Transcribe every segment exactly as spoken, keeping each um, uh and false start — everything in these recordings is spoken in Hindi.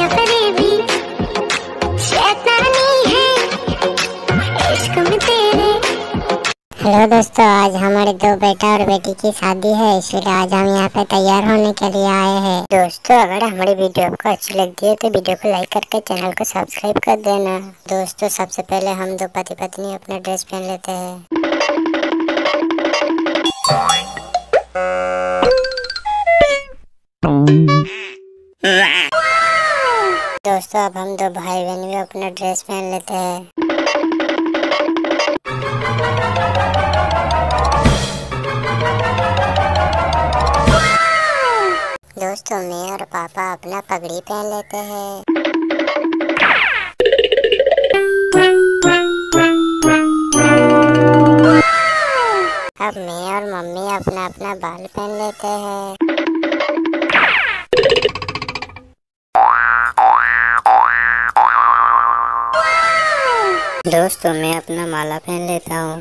या फरेबी शैतानी है इश्क में तेरे। हेलो दोस्तों, आज हमारे दो बेटा और बेटी की शादी है, इसलिए आज हम यहाँ पे तैयार होने के लिए आए हैं। दोस्तों, अगर हमारी वीडियो आपको अच्छी लगती है तो वीडियो को लाइक करके चैनल को सब्सक्राइब कर देना। दोस्तों, सबसे पहले हम दो पति पत्नी अपना ड्रेस पहन लेते हैं। दोस्तों, अब हम दो भाई बहन भी अपना ड्रेस पहन लेते हैं। दोस्तों, मैं और पापा अपना पगड़ी पहन लेते हैं। अब मैं और मम्मी अपना अपना बाल पहन लेते हैं। दोस्तों, मैं अपना माला पहन लेता हूँ।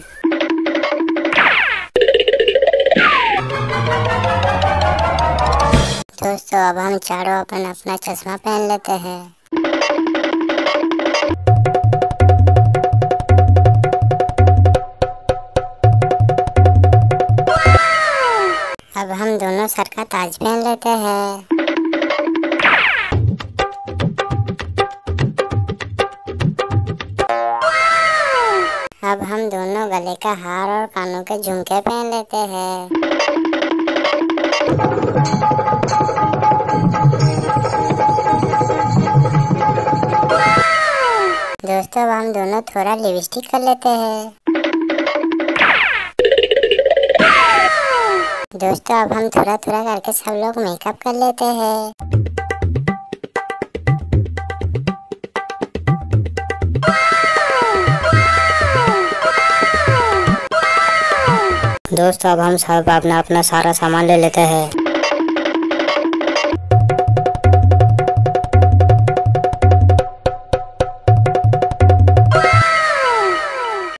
दोस्तों, अब हम चारों अपन अपना चश्मा पहन लेते हैं। अब हम दोनों सर का ताज पहन लेते हैं। अब हम दोनों गले का हार और कानों के झुमके पहन लेते हैं। दोस्तों, अब हम दोनों थोड़ा लिपस्टिक कर लेते हैं। दोस्तों, अब हम थोड़ा थोड़ा करके सब लोग मेकअप कर लेते हैं। दोस्तों, अब हम सब अपना अपना सारा सामान ले लेते हैं।